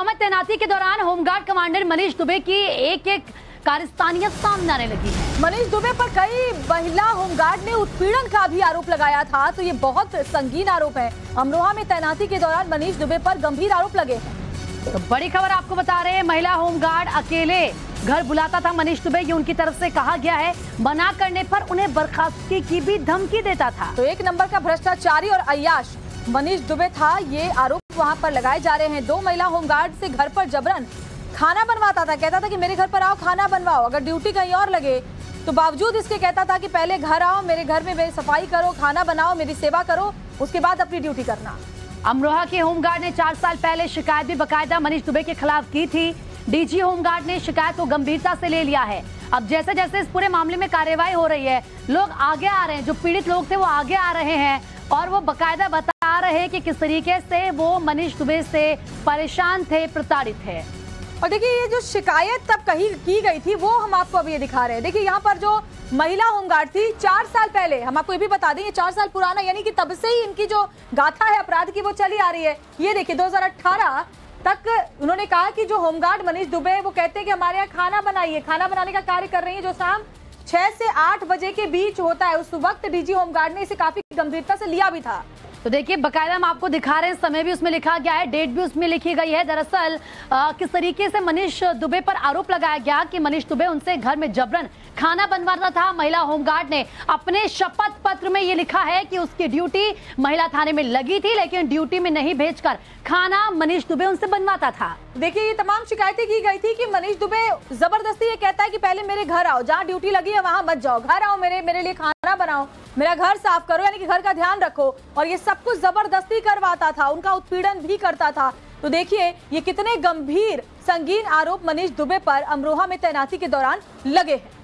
अमरोहा में तैनाती के दौरान होमगार्ड कमांडर मनीष दुबे की एक कारस्तानियत सामने आने लगी है। मनीष दुबे पर कई महिला होमगार्ड ने उत्पीड़न का भी आरोप लगाया था, तो ये बहुत संगीन आरोप है। अमरोहा में तैनाती के दौरान मनीष दुबे पर गंभीर आरोप लगे हैं। तो बड़ी खबर आपको बता रहे हैं, महिला होमगार्ड अकेले घर बुलाता था मनीष दुबे, ये उनकी तरफ से कहा गया है। मना करने पर उन्हें बर्खास्तगी की भी धमकी देता था। तो एक नंबर का भ्रष्टाचारी और अय्याश मनीष दुबे था, ये आरोप वहां पर लगाए जा रहे हैं। 2 महिला होमगार्ड से घर पर जबरन खाना बनवाता था, कहता था कि मेरे घर पर आओ खाना बनवाओ, अगर ड्यूटी कहीं और लगे तो बावजूद इसके कहता था कि पहले घर आओ, मेरे घर में मेरी सफाई करो, खाना बनाओ, मेरी सेवा करो, उसके बाद अपनी ड्यूटी करना। अमरोहा के होमगार्ड ने 4 साल पहले शिकायत भी बाकायदा मनीष दुबे के खिलाफ की थी। डीजी होमगार्ड ने शिकायत को गंभीरता से ले लिया है। अब जैसे जैसे इस पूरे मामले में कार्रवाई हो रही है, लोग आगे आ रहे हैं, जो पीड़ित लोग थे वो आगे आ रहे हैं और वो बाकायदा बता रहे हैं कि किस तरीके से वो मनीष दुबे से परेशान थे, प्रताड़ित थे। और देखिए, ये जो शिकायत तब कही की गई थी वो हम आपको अभी ये दिखा रहे हैं। देखिए, यहाँ पर जो महिला होमगार्ड थी 4 साल पहले, हम आपको ये भी बता दें, ये 4 साल पुराना, यानी कि तब से ही इनकी जो गाथा है अपराध की वो चली आ रही है। ये देखिए 2018 तक उन्होंने कहा कि जो होमगार्ड मनीष दुबे वो कहते हैं कि हमारे यहाँ खाना बनाइए, खाना बनाने का कार्य कर रही है जो शाम 6 से 8 बजे के बीच होता है। उस वक्त डीजी होमगार्ड ने इसे काफी गंभीरता से लिया भी था। तो देखिए, बकायदा हम आपको दिखा रहे हैं, समय भी उसमें लिखा गया है, डेट भी उसमें लिखी गई है। दरअसल किस तरीके से मनीष दुबे पर आरोप लगाया गया कि मनीष दुबे उनसे घर में जबरन खाना बनवाता था। महिला होमगार्ड ने अपने शपथ पत्र में ये लिखा है कि उसकी ड्यूटी महिला थाने में लगी थी, लेकिन ड्यूटी में नहीं भेजकर खाना मनीष दुबे उनसे बनवाता था। देखिए, ये तमाम शिकायतें की गई थी कि मनीष दुबे जबरदस्ती ये कहता है कि पहले मेरे घर आओ, जहाँ ड्यूटी लगी है वहां मत जाओ, घर आओ, मेरे लिए खाना बनाओ, मेरा घर साफ करो, यानी कि घर का ध्यान रखो, और ये सब कुछ जबरदस्ती करवाता था, उनका उत्पीड़न भी करता था। तो देखिए, ये कितने गंभीर संगीन आरोप मनीष दुबे पर अमरोहा में तैनाती के दौरान लगे हैं।